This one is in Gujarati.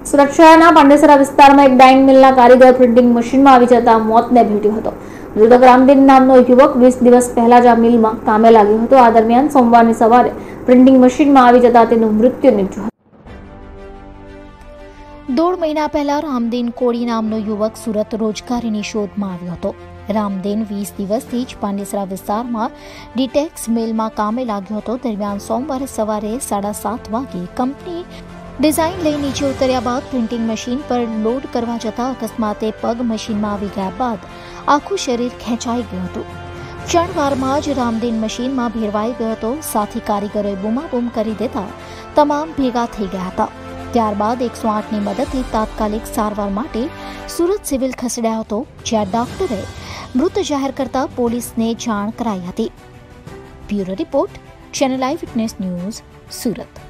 સુરત શહેરના પાંડેસરા વિસ્તારમાં એક ડાઇંગ મિલના કારીગર પ્રિન્ટિંગ મશીનમાં આવી જતા મોતને ભેટ્યો હતો। મૃતક રામદીન નામનો યુવક 20 દિવસ પહેલા જ આ મિલમાં કામે લાગ્યો હતો। આ દરમિયાન સોમવારની સવારે પ્રિન્ટિંગ મશીનમાં આવી જતા તેનું મૃત્યુ નિપજ્યું હતું। 1.5 મહિના પહેલા રામદીન કોળી નામનો યુવક સુરત રોજગારીની શોધમાં આવ્યો હતો। રામદીન 20 દિવસથી જ પાંડેસરા વિસ્તારમાં ડીટેક્સ મિલમાં કામે લાગ્યો હતો। દરમિયાન સોમવારે સવારે 7:30 વાગે કંપની ડિઝાઇન લઈ નીચે ઉતર્યા બાદ પ્રિન્ટિંગ મશીન પર લોડ કરવા જતા અકસ્માતે પગ મશીનમાં આવી ગયા બાદ આખું શરીર ખેંચાઈ ગયું હતું। ક્ષણવારમાં જ રામદીન મશીનમાં ભેરવાઈ ગયો હતો। સાથી કારીગરોએ બૂમાબૂમ કરી દેતા તમામ ભેગા થઈ ગયા હતા। ત્યારબાદ 108ની મદદથી તાત્કાલિક સારવાર માટે સુરત સિવિલ ખસેડાયો હતો, જ્યાં ડોક્ટરે મૃત જાહેર કરતા પોલીસને જાણ કરાઈ હતી। Bureau report, channel eyewitness news, Surat.